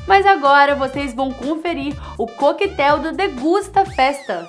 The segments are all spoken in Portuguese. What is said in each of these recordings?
Mas agora vocês vão conferir o coquetel do Degusta Festa.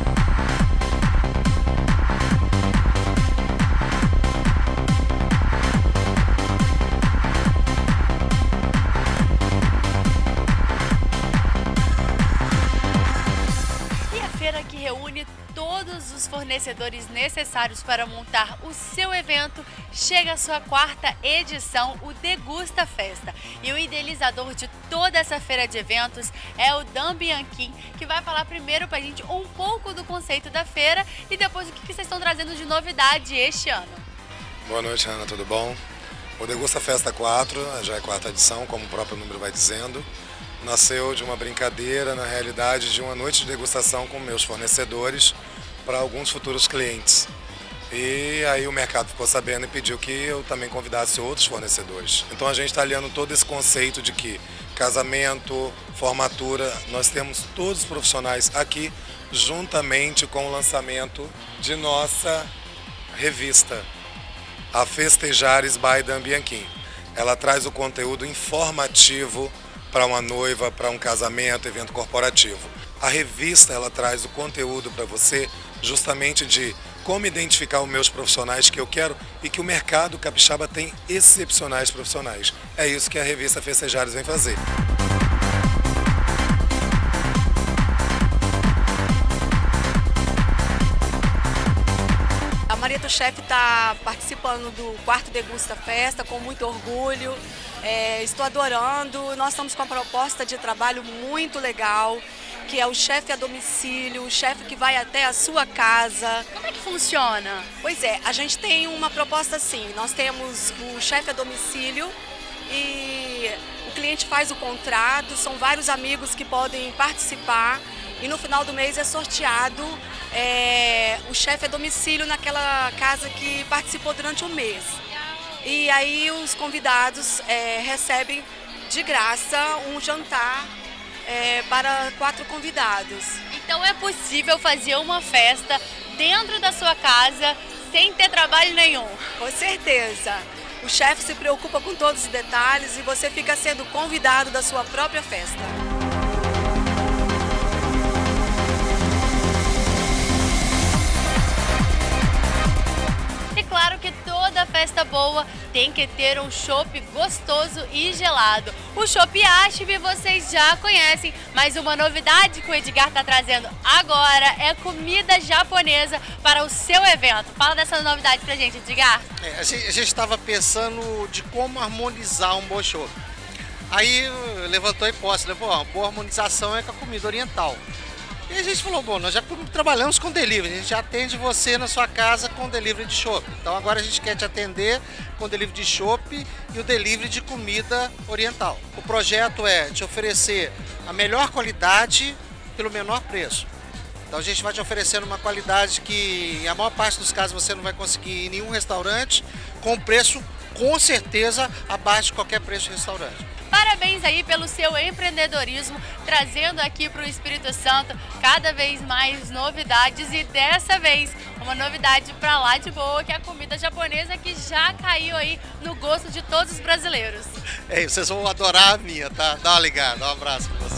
Que reúne todos os fornecedores necessários para montar o seu evento, chega a sua 4ª edição, o Degusta Festa. E o idealizador de toda essa feira de eventos é o Dan Bianchim, que vai falar primeiro para a gente um pouco do conceito da feira e depois o que vocês estão trazendo de novidade este ano. Boa noite, Ana, tudo bom? O Degusta Festa 4, já é a 4ª edição, como o próprio número vai dizendo. Nasceu de uma brincadeira, na realidade, de uma noite de degustação com meus fornecedores para alguns futuros clientes. E aí o mercado ficou sabendo e pediu que eu também convidasse outros fornecedores. Então a gente está aliando todo esse conceito de que casamento, formatura, nós temos todos os profissionais aqui, juntamente com o lançamento de nossa revista, a Festejares by Dan Bianchim. Ela traz o conteúdo informativo para uma noiva, para um casamento, evento corporativo. A revista ela traz o conteúdo para você justamente de como identificar os meus profissionais que eu quero e que o mercado capixaba tem excepcionais profissionais. É isso que a revista Festejares vem fazer. A Marieta Chef está participando do 4º Degusta Festa com muito orgulho, estou adorando. Nós estamos com uma proposta de trabalho muito legal, que é o chefe a domicílio, o chefe que vai até a sua casa. Como é que funciona? Pois é, a gente tem uma proposta assim, nós temos o chefe a domicílio e o cliente faz o contrato, são vários amigos que podem participar. E no final do mês é sorteado o chefe a domicílio naquela casa que participou durante um mês. E aí os convidados recebem de graça um jantar para 4 convidados. Então é possível fazer uma festa dentro da sua casa sem ter trabalho nenhum? Com certeza. O chefe se preocupa com todos os detalhes e você fica sendo convidado da sua própria festa. Claro que toda festa boa tem que ter um chopp gostoso e gelado. O chopp Ashby vocês já conhecem, mas uma novidade que o Edgar está trazendo agora é comida japonesa para o seu evento. Fala dessa novidade pra gente, Edgar. A gente estava pensando de como harmonizar um bom chopp. Aí levantou a hipótese, né? Pô, uma boa harmonização é com a comida oriental. E a gente falou, bom, nós já trabalhamos com delivery, a gente já atende você na sua casa com delivery de chopp. Então agora a gente quer te atender com delivery de chopp e o delivery de comida oriental. O projeto é te oferecer a melhor qualidade pelo menor preço. Então a gente vai te oferecendo uma qualidade que, em a maior parte dos casos, você não vai conseguir em nenhum restaurante, com preço, com certeza, abaixo de qualquer preço de restaurante. Parabéns aí pelo seu empreendedorismo, trazendo aqui para o Espírito Santo cada vez mais novidades e dessa vez uma novidade para lá de boa, que é a comida japonesa que já caiu aí no gosto de todos os brasileiros. Vocês vão adorar a minha, tá? Dá uma ligada, dá um abraço.